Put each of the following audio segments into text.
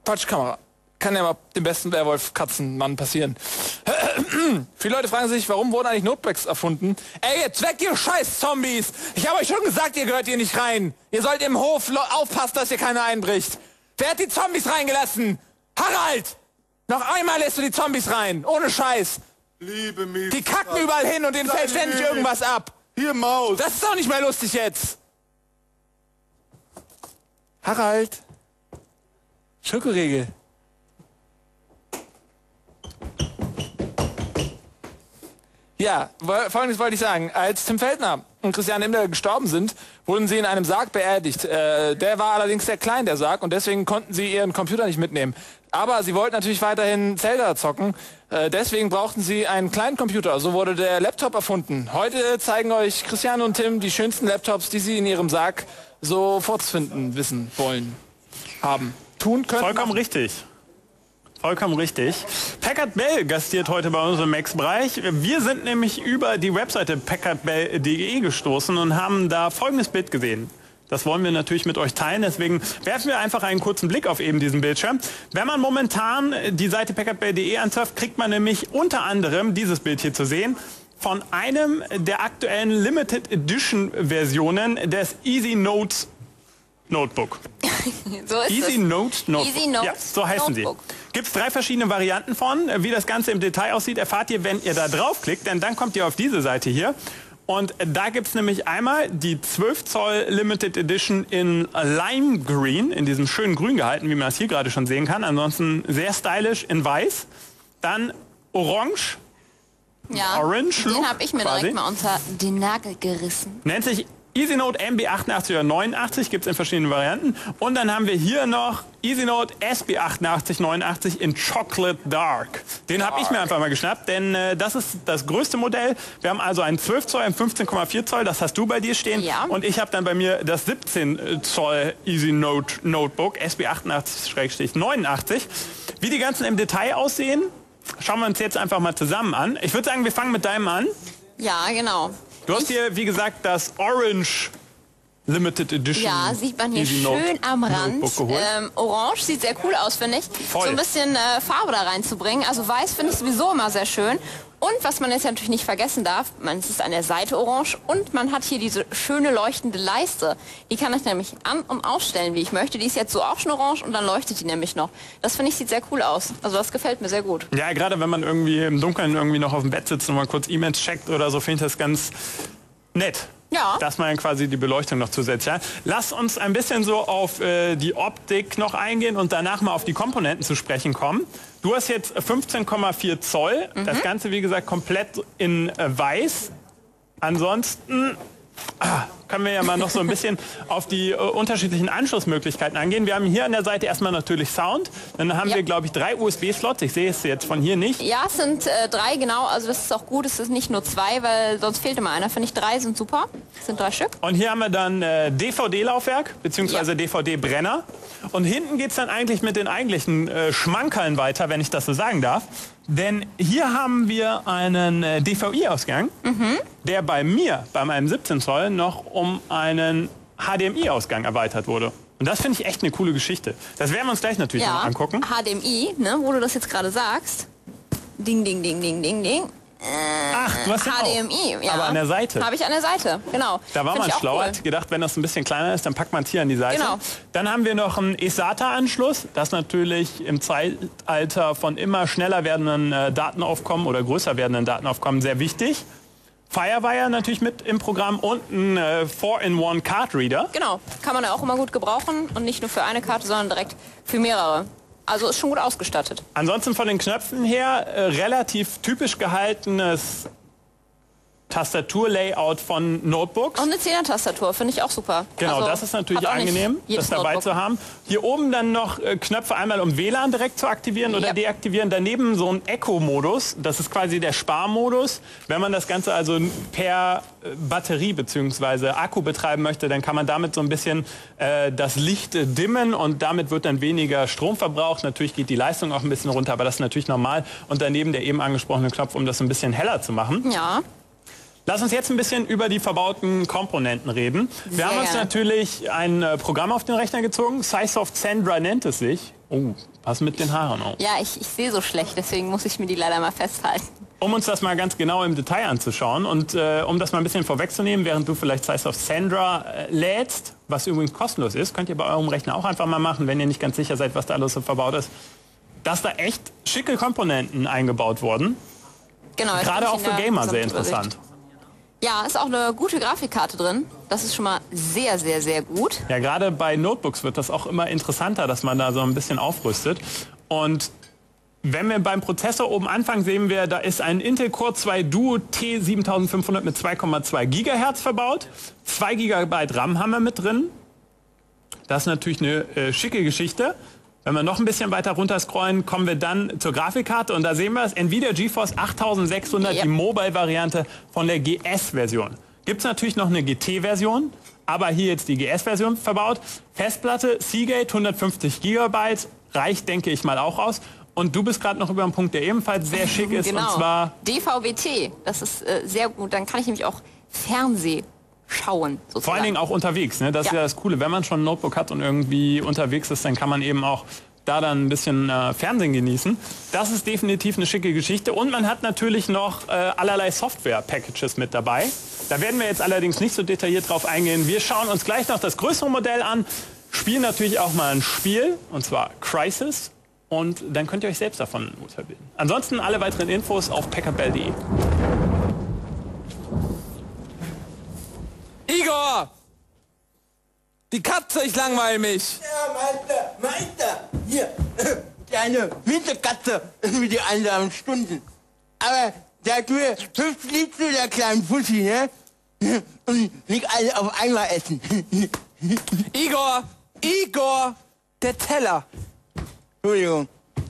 Falsche Kamera. Kann ja mal dem besten Werwolf-Katzenmann passieren. Viele Leute fragen sich, warum wurden eigentlich Notebooks erfunden? Ey, jetzt weg, ihr scheiß Zombies! Ich habe euch schon gesagt, ihr gehört hier nicht rein. Ihr sollt im Hof aufpassen, dass hier keiner einbricht. Wer hat die Zombies reingelassen? Harald! Noch einmal lässt du die Zombies rein, ohne Scheiß. Liebe Mies. Die kacken überall hin und denen fällt ständig irgendwas ab. Hier, Maus. Das ist doch nicht mehr lustig jetzt. Harald. Schokoriegel. Ja, Folgendes wollte ich sagen. Als Tim Feldner und Christian Lindner gestorben sind, wurden sie in einem Sarg beerdigt. Der war allerdings sehr klein, der Sarg, und deswegen konnten sie ihren Computer nicht mitnehmen. Aber sie wollten natürlich weiterhin Zelda zocken. Deswegen brauchten sie einen kleinen Computer. So wurde der Laptop erfunden. Heute zeigen euch Christian und Tim die schönsten Laptops, die sie in ihrem Sarg so vorzufinden wissen wollen, haben, tun können. Vollkommen richtig. Vollkommen richtig. Packard Bell gastiert heute bei uns im Max-Bereich. Wir sind nämlich über die Webseite packardbell.de gestoßen und haben da folgendes Bild gesehen. Das wollen wir natürlich mit euch teilen, deswegen werfen wir einfach einen kurzen Blick auf eben diesen Bildschirm. Wenn man momentan die Seite packardbell.de ansurft, kriegt man nämlich unter anderem dieses Bild hier zu sehen von einem der aktuellen Limited Edition Versionen des Easy Notes Notebook. So ist Easy Notes Notebook. Easy Notes ja, so heißen Notebook. sie. Gibt es 3 verschiedene Varianten von. Wie das Ganze im Detail aussieht, erfahrt ihr, wenn ihr da draufklickt, denn dann kommt ihr auf diese Seite hier. Und da gibt es nämlich einmal die 12 Zoll Limited Edition in Lime Green, in diesem schönen Grün gehalten, wie man das hier gerade schon sehen kann. Ansonsten sehr stylisch in Weiß. Dann Orange. Ja, Orange den Look habe ich mir quasi. direkt mal unter den Nagel gerissen. Nennt sich EasyNote MB88 oder 89, gibt es in verschiedenen Varianten. Und dann haben wir hier noch EasyNote SB88 89 in Chocolate Dark. Den habe ich mir einfach mal geschnappt, denn das ist das größte Modell. Wir haben also einen 12 Zoll, einen 15,4 Zoll, das hast du bei dir stehen. Ja. Und ich habe dann bei mir das 17 Zoll EasyNote Notebook SB88-89. Wie die ganzen im Detail aussehen, schauen wir uns jetzt einfach mal zusammen an. Ich würde sagen, wir fangen mit deinem an. Ja, genau. Du hast hier, wie gesagt, das Orange Limited Edition. Ja, sieht man hier Easy Note schön am Rand. Notebook geholt. Orange sieht sehr cool aus, finde ich. Voll. So ein bisschen Farbe da reinzubringen. Also weiß finde ich sowieso immer sehr schön. Und was man jetzt natürlich nicht vergessen darf, es ist an der Seite orange und man hat hier diese schöne leuchtende Leiste. Die kann ich nämlich an- und ausstellen, wie ich möchte. Die ist jetzt so auch schon orange und dann leuchtet die nämlich noch. Das finde ich sieht sehr cool aus. Also das gefällt mir sehr gut. Ja, gerade wenn man irgendwie im Dunkeln irgendwie noch auf dem Bett sitzt und mal kurz E-Mails checkt oder so, finde ich das ganz nett. Ja. Dass man quasi die Beleuchtung noch zusätzlich hat. Lass uns ein bisschen so auf die Optik noch eingehen und danach mal auf die Komponenten zu sprechen kommen. Du hast jetzt 15,4 Zoll. Das Ganze, wie gesagt, komplett in weiß. Ansonsten können wir ja mal noch so ein bisschen auf die unterschiedlichen Anschlussmöglichkeiten eingehen. Wir haben hier an der Seite erstmal natürlich Sound. Dann haben wir, glaube ich, 3 USB-Slots. Ich sehe es jetzt von hier nicht. Ja, es sind 3, genau. Also das ist auch gut. Es ist nicht nur 2, weil sonst fehlt immer einer. Finde ich 3 sind super. Es sind 3 Stück. Und hier haben wir dann DVD-Laufwerk bzw. DVD-Brenner. Und hinten geht es dann eigentlich mit den eigentlichen Schmankerln weiter, wenn ich das so sagen darf. Denn hier haben wir einen DVI-Ausgang, der bei mir, bei meinem 17 Zoll, noch um einen HDMI-Ausgang erweitert wurde. Und das finde ich echt eine coole Geschichte. Das werden wir uns gleich natürlich noch angucken. HDMI, ne, wo du das jetzt gerade sagst. Ding, ding, ding, ding, ding, ding. Ach, du hast den HDMI, auch. ja. Aber an der Seite. Habe ich an der Seite, genau. Da war Find man ich auch schlau, cool. hat gedacht, wenn das ein bisschen kleiner ist, dann packt man es hier an die Seite. Genau. Dann haben wir noch einen eSATA-Anschluss, das natürlich im Zeitalter von immer schneller werdenden Datenaufkommen oder größer werdenden Datenaufkommen sehr wichtig. Firewire natürlich mit im Programm und ein 4-in-1 Card Reader. Genau, kann man ja auch immer gut gebrauchen und nicht nur für eine Karte, sondern direkt für mehrere. Also ist schon gut ausgestattet. Ansonsten von den Knöpfen her relativ typisch gehaltenes Tastaturlayout von Notebooks. Und eine 10er-Tastatur, finde ich auch super. Genau, also, das ist natürlich hat auch nicht angenehm, jedes das dabei Notebook. zu haben. Hier oben dann noch Knöpfe einmal, um WLAN direkt zu aktivieren oder deaktivieren. Daneben so ein Echo-Modus, das ist quasi der Sparmodus. Wenn man das Ganze also per Batterie bzw. Akku betreiben möchte, dann kann man damit so ein bisschen das Licht dimmen und damit wird dann weniger Strom verbraucht. Natürlich geht die Leistung auch ein bisschen runter, aber das ist natürlich normal. Und daneben der eben angesprochene Knopf, um das ein bisschen heller zu machen. Ja. Lass uns jetzt ein bisschen über die verbauten Komponenten reden. Wir haben uns natürlich ein Programm auf den Rechner gezogen. SciSoft Sandra nennt es sich. Oh, pass mit den Haaren auf. Ja, ich sehe so schlecht, deswegen muss ich mir die leider mal festhalten. Um uns das mal ganz genau im Detail anzuschauen und um das mal ein bisschen vorwegzunehmen, während du vielleicht Size of Sandra lädst, was übrigens kostenlos ist, könnt ihr bei eurem Rechner auch einfach mal machen, wenn ihr nicht ganz sicher seid, was da alles so verbaut ist, dass da echt schicke Komponenten eingebaut wurden. Genau. Gerade auch für Gamer sehr interessant. Ja, ist auch eine gute Grafikkarte drin. Das ist schon mal sehr, sehr, sehr gut. Ja, gerade bei Notebooks wird das auch immer interessanter, dass man da so ein bisschen aufrüstet. Und wenn wir beim Prozessor oben anfangen, sehen wir, da ist ein Intel Core 2 Duo T7500 mit 2,2 GHz verbaut. 2 GB RAM haben wir mit drin. Das ist natürlich eine schicke Geschichte. Wenn wir noch ein bisschen weiter runter scrollen, kommen wir dann zur Grafikkarte und da sehen wir es, Nvidia GeForce 8600, Yep. die Mobile-Variante von der GS-Version. Gibt es natürlich noch eine GT-Version, aber hier jetzt die GS-Version verbaut. Festplatte Seagate 150 GB, reicht denke ich mal auch aus. Und du bist gerade noch über einen Punkt, der ebenfalls sehr schick ist, Genau. und zwar DVB-T, das ist sehr gut. Dann kann ich nämlich auch Fernseh schauen, sozusagen. vor allen Dingen auch unterwegs. Ne? Das ist ja das Coole, wenn man schon ein Notebook hat und irgendwie unterwegs ist, dann kann man eben auch da dann ein bisschen Fernsehen genießen. Das ist definitiv eine schicke Geschichte. Und man hat natürlich noch allerlei Software-Packages mit dabei. Da werden wir jetzt allerdings nicht so detailliert drauf eingehen. Wir schauen uns gleich noch das größere Modell an, spielen natürlich auch mal ein Spiel, und zwar Crysis. Und dann könnt ihr euch selbst davon ein Urteil bilden. Ansonsten alle weiteren Infos auf packardbell.de. Igor! Die Katze, ich langweile mich. Ja, Meister, hier, deine Winterkatze mit den einsamen Stunden. Aber sag mir, 5 Lied zu der kleinen Fussi, ne? Und nicht alle auf einmal essen. Igor! Igor! Der Teller. Entschuldigung.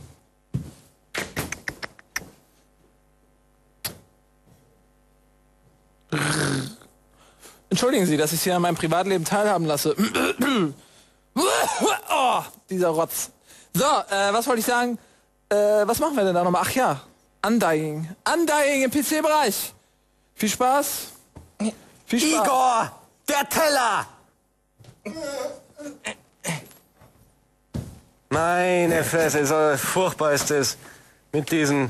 Entschuldigen Sie, dass ich Sie an meinem Privatleben teilhaben lasse. Oh, dieser Rotz. So, was wollte ich sagen? Was machen wir denn da nochmal? Ach ja, Undying. Undying im PC-Bereich. Viel Spaß. Viel Spaß. Igor! Der Teller! Meine Fresse, so furchtbar ist es mit diesen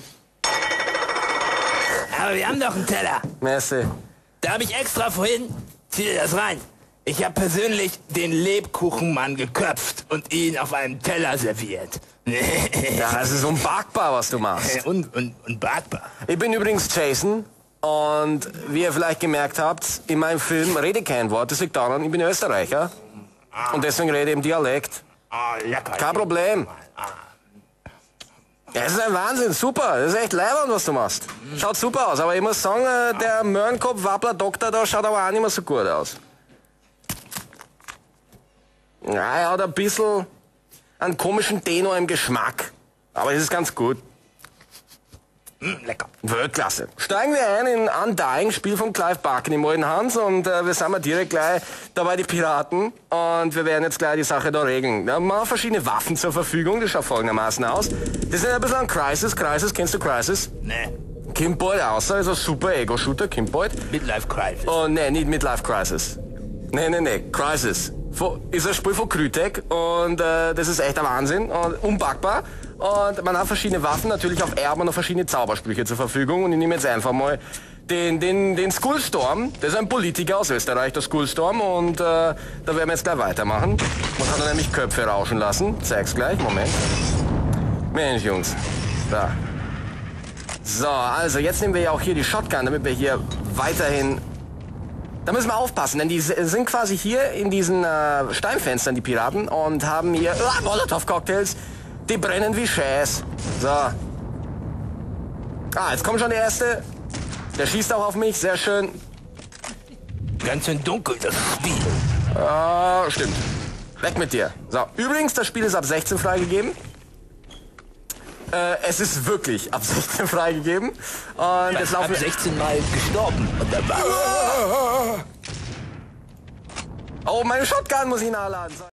Aber wir haben doch einen Teller. Messe. Da habe ich extra vorhin, zieh dir das rein. Ich habe persönlich den Lebkuchenmann geköpft und ihn auf einem Teller serviert. Ja, das ist unbackbar, was du machst. und backbar. Ich bin übrigens Jason und wie ihr vielleicht gemerkt habt, in meinem Film rede ich kein Wort. Das liegt daran, ich bin Österreicher und deswegen rede ich im Dialekt. Ah, lecker. Kein Problem. Ja, es ist ein Wahnsinn, super. Das ist echt leibend, was du machst. Schaut super aus, aber ich muss sagen, der Möhrenkopf-Wappler-Doktor da schaut aber auch nicht mehr so gut aus. Ja, er hat ein bisschen einen komischen Tenor im Geschmack. Aber es ist ganz gut. Lecker. Weltklasse. Steigen wir ein in Undying, Spiel von Clive Barker im alten Hans und wir sind mal direkt gleich dabei die Piraten und wir werden jetzt gleich die Sache da regeln. Wir haben auch verschiedene Waffen zur Verfügung, das schaut folgendermaßen aus. Das ist ein bisschen ein Crysis. Crysis, kennst du Crysis? Nee. Kommt bald raus, also super Ego-Shooter, kommt bald. Midlife Crisis. Oh, nee, nicht Midlife Crisis. Nee, Crysis. Ist ein Spiel von Crytek und das ist echt ein Wahnsinn und unpackbar. Und man hat verschiedene Waffen, natürlich auf R hat man noch verschiedene Zaubersprüche zur Verfügung und ich nehme jetzt einfach mal den Skullstorm. Das ist ein Politiker aus Österreich, der Skullstorm und da werden wir jetzt gleich weitermachen. Man kann da nämlich Köpfe rauschen lassen. Zeig's gleich, Moment. Mensch, Jungs. Da. So, also jetzt nehmen wir ja auch hier die Shotgun, damit wir hier weiterhin... Da müssen wir aufpassen, denn die sind quasi hier in diesen Steinfenstern, die Piraten, und haben hier Molotov-Cocktails, die brennen wie Scheiß. So. Ah, jetzt kommt schon der Erste. Der schießt auch auf mich, sehr schön. Ganz schön dunkel, das Spiel. Stimmt. Weg mit dir. So, übrigens, das Spiel ist ab 16 freigegeben. Es ist wirklich ab 16 freigegeben. Und jetzt laufen ab 16 Mal gestorben. Und da war Oh, meine Shotgun muss ich nachladen.